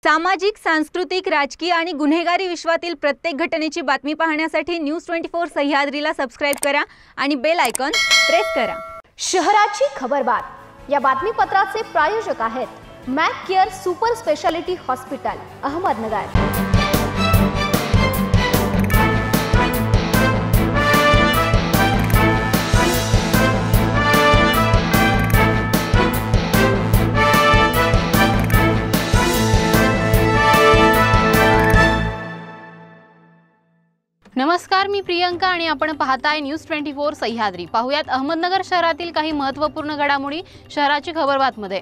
सामाजिक, सांस्कृतिक, राजकीय आणि गुन्हेगारी विश्वातील प्रत्येक घटनेची बातमी पाहण्यासाठी न्यूज 24 सह्याद्रीला सबस्क्राइब करा आणि बेल आयकॉन प्रेस करा। शहराची खबरबात या बातमीपत्राचे प्रायोजक आहेत Mac care super speciality hospital, Ahmednagar. नमस्कार, मी प्रियंका आणि आपण पाहताय न्यूज 24 सह्याद्री। पाहुयात अहमदनगर शहरातील काही महत्त्वपूर्ण घडामोडी शहराची खबरबात मध्ये।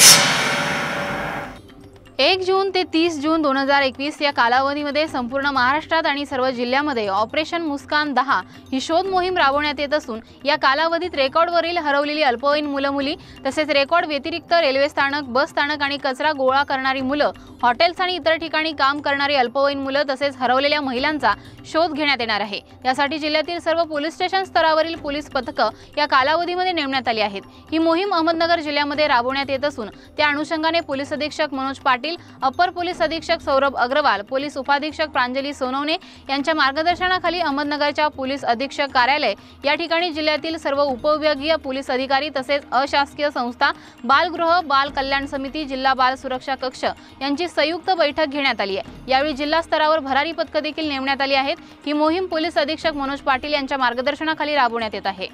1 जून ते 30 जून 2021 या कालावधीमध्ये संपूर्ण महाराष्ट्रात आणि सर्व जिल्ह्यामध्ये ऑपरेशन मुस्कान 10 ही शोध मोहीम राबवण्यात येत असून या कालावधीत रेकॉर्डवरील हरवलेली अल्पवयीन मुलं-मुली तसेच रेकॉर्ड व्यतिरिक्त रेल्वे स्थानक, बस स्थानक आणि कचरा गोळा करणारी मुलं, हॉटेल्स आणि इतर ठिकाणी काम करणारी अल्पवयीन मुलं तसेच हरवलेल्या महिलांचा शोध घेण्यात येणार आहे। यासाठी जिल्ह्यातील सर्व पोलीस स्टेशन स्तरावरील पोलीस पथकं या कालावधीमध्ये नेमण्यात आली आहेत। ही मोहीम अहमदनगर जिल्ह्यामध्ये राबवण्यात येत असून त्या अनुषंगाने पोलीस अधीक्षक मनोज पाटील, अपर पोलीस अधीक्षक सौरभ अग्रवाल, पोलीस उपाधीक्षक प्रांजली सोनवणे यांच्या मार्गदर्शनाखाली अहमदनगरच्या पोलीस अधीक्षक कार्यालय या ठिकाणी जिल्ह्यातील सर्व उपविभागीय पोलीस अधिकारी तसेच अशासकीय संस्था, बालगृह, बाल कल्याण समिती, जिल्हा बाल सुरक्षा कक्ष यांची संयुक्त बैठक घेण्यात आली आहे। यावेळी जिल्हा स्तरावर भरारी पथकं देखील नेमण्यात आली आहेत। ही मोहीम पोलीस अधीक्षक मनोज पाटील यांच्या मार्गदर्शनाखाली राबवण्यात येत आहे।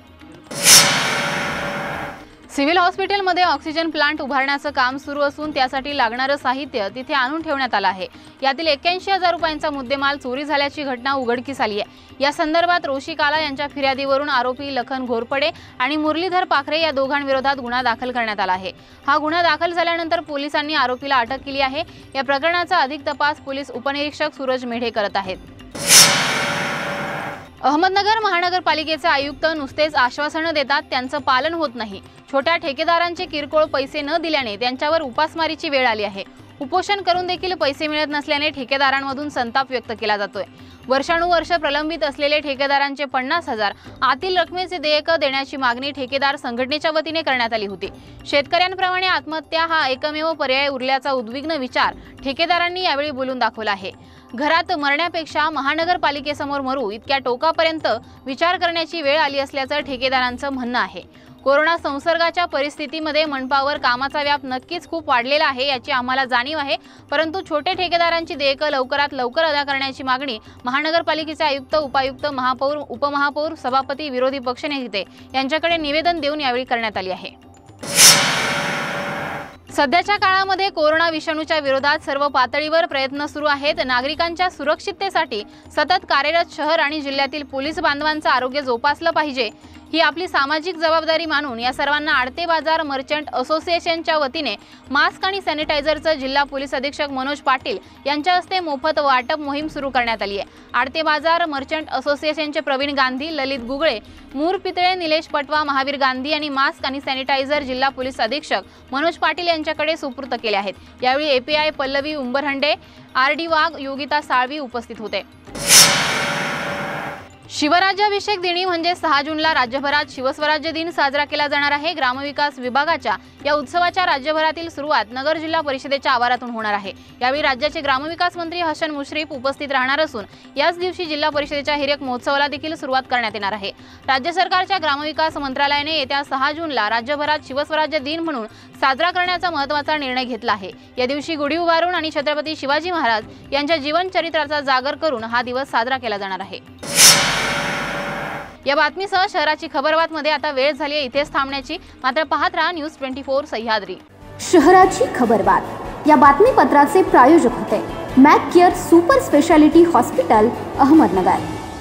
सिव्हिल हॉस्पिटलमध्ये ऑक्सिजन प्लांट उभारण्याचं काम सुरू असून त्यासाठी लागणारं साहित्य तिथे आणून ठेवण्यात आलं आहे। यातील 81,000 रुपयांचा मुद्देमाल चोरी झाल्याची घटना उघडकीस आली आहे। या संदर्भात रोशी काला यांच्या फिर्यादीवरून आरोपी लखन घोरपडे आणि मुरलीधर पाखरे या दोघांविरोधात गुन्हा दाखल करण्यात आला आहे। हा गुन्हा दाखल झाल्यानंतर पोलिसांनी आरोपीला अटक केली आहे। या प्रकरणाचा अधिक तपास पोलीस उपनिरीक्षक सूरज मेढे करत आहेत। अहमदनगर महानगरपालिकेचे आयुक्त नुसतेच आश्वासनं देतात, त्यांचं पालन होत नाही। छोट्या ठेकेदारांचे किरकोळ पैसे न दिल्याने त्यांच्यावर उपासमारीची वेळ आली आहे। उपोषण करून देखील पैसे मिळत नसल्याने ठेकेदारांमधून संताप व्यक्त केला जातोय। वर्षानुवर्ष प्रलंबित असलेले ठेकेदारांचे 50,000 आतील रकमेचे देयक देण्याची मागणी ठेकेदार संघटनेच्या वतीने करण्यात आली होती। शेतकऱ्यांप्रमाणे आत्महत्या हा एकमेव पर्याय उरल्याचा उद्विग्न विचार ठेकेदारांनी यावेळी बोलून दाखवला आहे। घरात मरण्यापेक्षा महानगरपालिकेसमोर मरू इतक्या टोकापर्यंत विचार करण्याची वेळ आली असल्याचं ठेकेदारांचं म्हणणं आहे। कोरोना संसर्गाच्या परिस्थितीमध्ये मनपावर कामाचा व्याप नक्कीच खूप वाढलेला आहे, याची आम्हाला जाणीव आहे। परंतु छोटे ठेकेदारांची देयकं लवकरात लवकर अदा करण्याची मागणी महानगरपालिकेचे आयुक्त, उपायुक्त, महापौर, उपमहापौर, सभापती, विरोधी पक्षनेते यांच्याकडे निवेदन देऊन यावेळी करण्यात आली आहे। सध्याच्या काळामध्ये कोरोना विषाणूच्या विरोधात सर्व पातळीवर प्रयत्न सुरू आहेत। नागरिकांच्या सुरक्षिततेसाठी सतत कार्यरत शहर आणि जिल्ह्यातील पोलीस बांधवांचं आरोग्य जोपासलं पाहिजे ही आपली सामाजिक जबाबदारी मानून या सर्वांना आडते बाजार मर्चंट असोसिएशनच्या वतीने मास्क आणि सॅनिटायझरचं जिल्हा पोलीस अधीक्षक मनोज पाटील यांच्या हस्ते मोफत वाटप मोहीम सुरू करण्यात आली आहे। आडते बाजार मर्चंट असोसिएशनचे प्रवीण गांधी, ललित गुगळे, मूर पितळे, निलेश पटवा, महावीर गांधी आणि मास्क आणि सॅनिटायझर जिल्हा पोलीस अधीक्षक मनोज पाटील यांच्याकडे सुपूर्द केले आहेत। यावेळी एपीआय पल्लवी उंबरहंडे, आरडी वाघ, योगिता साळवी उपस्थित होते। शिवराज्याभिषेक दिनी म्हणजे 6 जूनला राज्यभरात शिवस्वराज्य दिन साजरा केला जाणार आहे। ग्रामविकास विभागाच्या या उत्सवाच्या राज्यभरातील सुरुवात नगर जिल्हा परिषदेच्या आवारातून होणार आहे। यावेळी राज्याचे ग्रामविकास मंत्री हसन मुश्रीफ उपस्थित राहणार असून याच दिवशी जिल्हा परिषदेच्या हिरक महोत्सवाला देखील सुरुवात करण्यात येणार आहे। राज्य सरकारच्या ग्रामविकास मंत्रालयाने येत्या 6 जूनला राज्यभरात शिवस्वराज्य दिन म्हणून साजरा करण्याचा महत्त्वाचा निर्णय घेतला आहे। या दिवशी गुढी उभारून आणि छत्रपती शिवाजी महाराज यांच्या जीवनचरित्राचा जागर करून हा दिवस साजरा केला जाणार आहे। या बातमीसह शहराची खबरबात मध्ये आता वेळ झाली आहे इथेच थांबण्याची, मात्र पाहत राहा न्यूज 24 सह्याद्री। शहराची खबरबात या बातमीपत्राचे प्रायोजक होते Mac care super speciality hospital, Ahmednagar.